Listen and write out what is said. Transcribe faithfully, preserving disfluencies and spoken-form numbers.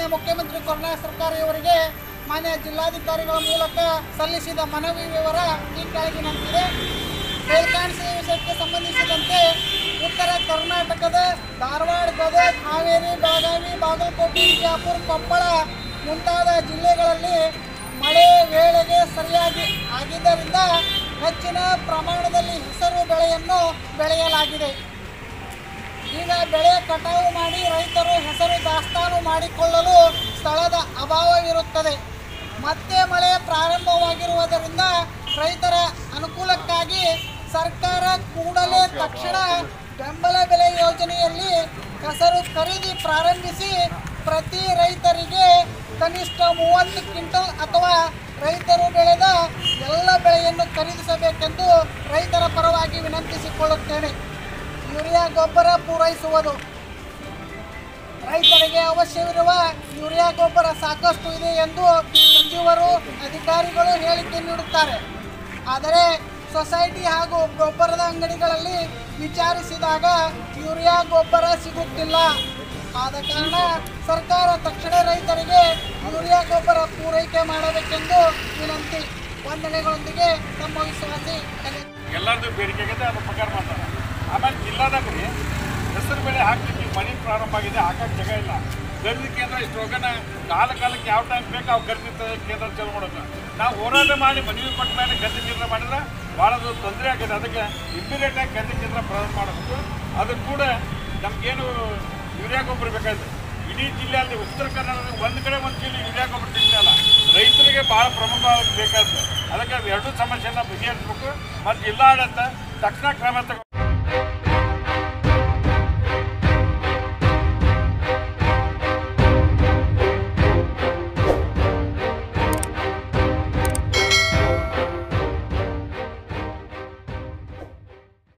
ಮಾನ್ಯ ಮುಖ್ಯಮಂತ್ರಿ ಕರುಣಾಕರ ಸರ್ಕಾರಿ ಅವರಿಗೆ ಮಾನ್ಯ ಜಿಲ್ಲಾಧಿಕಾರಿಗಳ ಮೂಲಕ ಸಲ್ಲಿಸಿದ ಮನವಿ ವಿವರ ಈ ಕೆಳಗಿನಂತಿದೆ. ಮೇಲ್ಕಾಣಿಸಿದ ವಿಷಯಕ್ಕೆ ಸಂಬಂಧಿಸಿದಂತೆ ಉತ್ತರ ಕರ್ನಾಟಕದ ಧಾರವಾಡ, ಗದಗ, ಹಾವೇರಿ, ಬೆಳಗಾವಿ, ಬಾಗಲಕೋಟೆ, ಬಿಜಾಪುರ, ಕೊಪ್ಪಳ ಮುಂತಾದ ಜಿಲ್ಲೆಗಳಲ್ಲಿ ಮಳೆ ವೇಳೆಗೆ ಸರಿಯಾಗಿ ಆಗಿದ್ದರಿಂದ ಹೆಚ್ಚಿನ ಪ್ರಮಾಣದಲ್ಲಿ ಹೆಸರು ಬೆಳೆಯನ್ನು ಬೆಳೆಯಲಾಗಿದೆ. ಈಗ ಬೆಳೆ ಕಟಾವು ಮಾಡಿ ರೈತರು ಹೆಸರು ದಾಸ್ತಾನು ಮಾಡಿಕೊಳ್ಳಲು ಸ್ಥಳದ ಅಭಾವವಿರುತ್ತದೆ. ಮತ್ತೆ ಮಳೆ ಪ್ರಾರಂಭವಾಗಿರುವುದರಿಂದ ರೈತರ ಅನುಕೂಲಕ್ಕಾಗಿ ಸರ್ಕಾರ ಕೂಡಲೇ ತಕ್ಷಣ ಬೆಂಬಲ ಬೆಲೆ ಯೋಜನೆಯಲ್ಲಿ ಹೆಸರು ಖರೀದಿ ಪ್ರಾರಂಭಿಸಿ ಪ್ರತಿ ರೈತರಿಗೆ ಕನಿಷ್ಠ ಮೂವತ್ತು ಕ್ವಿಂಟಲ್ ಅಥವಾ ರೈತರು ಬೆಳೆದ ಎಲ್ಲ ಬೆಳೆಯನ್ನು ಖರೀದಿಸಬೇಕೆಂದು ರೈತರ ಪರವಾಗಿ ವಿನಂತಿಸಿಕೊಳ್ಳುತ್ತೇನೆ. ಯೂರಿಯಾ ಗೊಬ್ಬರ ಪೂರೈಸುವುದು. ರೈತರಿಗೆ ಅವಶ್ಯವಿರುವ ಯೂರಿಯಾ ಗೊಬ್ಬರ ಸಾಕಷ್ಟು ಇದೆ ಎಂದು ಸಚಿವರು, ಅಧಿಕಾರಿಗಳು ಹೇಳಿಕೆ ನೀಡುತ್ತಾರೆ. ಆದರೆ ಸೊಸೈಟಿ ಹಾಗೂ ಗೊಬ್ಬರದ ಅಂಗಡಿಗಳಲ್ಲಿ ವಿಚಾರಿಸಿದಾಗ ಯೂರಿಯಾ ಗೊಬ್ಬರ ಸಿಗುತ್ತಿಲ್ಲ. ಆದ ಕಾರಣ ಸರ್ಕಾರ ತಕ್ಷಣ ರೈತರಿಗೆ ಯೂರಿಯಾ ಗೊಬ್ಬರ ಪೂರೈಕೆ ಮಾಡಬೇಕೆಂದು ವಿನಂತಿ. ವಂದನೆಗಳೊಂದಿಗೆ ನಮ್ಮ ವಿಶ್ವಾಸಿ ಎಲ್ಲರದ್ದು ಬೇಡಿಕೆ ಆಗಿದೆ, ಅದು ಪ್ರಕಾರ ಮಾಡ್ತಾರೆ. ಆಮೇಲೆ ಜಿಲ್ಲಾದಾಗ ರೀ ಹೆಸರು ಬೆಳೆ ಹಾಕ್ಲಿಕ್ಕೆ ಮನೆ ಪ್ರಾರಂಭ ಆಗಿದೆ, ಹಾಕಕ್ಕೆ ಜಾಗ ಇಲ್ಲ. ಖರೀದಿ ಕೇಂದ್ರ ಇಷ್ಟು ಹೋಗೋಣ ಕಾಲ ಕಾಲಕ್ಕೆ ಯಾವ ಟೈಮ್ ಬೇಕು ಅವು ಖರೀದಿ ಕೇಂದ್ರ ಚಾಲು ಮಾಡೋದು. ನಾವು ಹೋರಾಟ ಮಾಡಿ ಮನವಿ ಕೊಟ್ಟ ಮೇಲೆ ಖರೀದಿ ಕೇಂದ್ರ ಮಾಡಿದ್ರೆ ಭಾಳ ತೊಂದರೆ ಆಗಿದೆ. ಅದಕ್ಕೆ ಇಮ್ಮಿಡಿಯೇಟಾಗಿ ಖರೀದಿ ಕೇಂದ್ರ ಪ್ರಾರಂಭ ಮಾಡಬೇಕು. ಅದು ಕೂಡ ನಮಗೇನು ಯೂರಿಯಾ ಗೊಬ್ಬರ ಬೇಕಾಯ್ತು. ಇಡೀ ಜಿಲ್ಲೆಯಲ್ಲಿ ಉತ್ತರ ಕರ್ನಾಟಕ ಒಂದು ಕಡೆ ಒಂದು ಜಿಲ್ಲೆ ಯೂರಿಯಾ ಗೊಬ್ಬರ ಸಿಗ್ತಾಯಿಲ್ಲ. ರೈತರಿಗೆ ಭಾಳ ಪ್ರಮುಖವಾಗಿ ಬೇಕಾಯ್ತು. ಅದಕ್ಕೆ ಅದು ಎರಡೂ ಸಮಸ್ಯೆನ ಬಗೆಹರಿಸಬೇಕು ಮತ್ತು ಜಿಲ್ಲಾಡಳಿತ ತಕ್ಷಣ ಕ್ರಮ ತಗೋ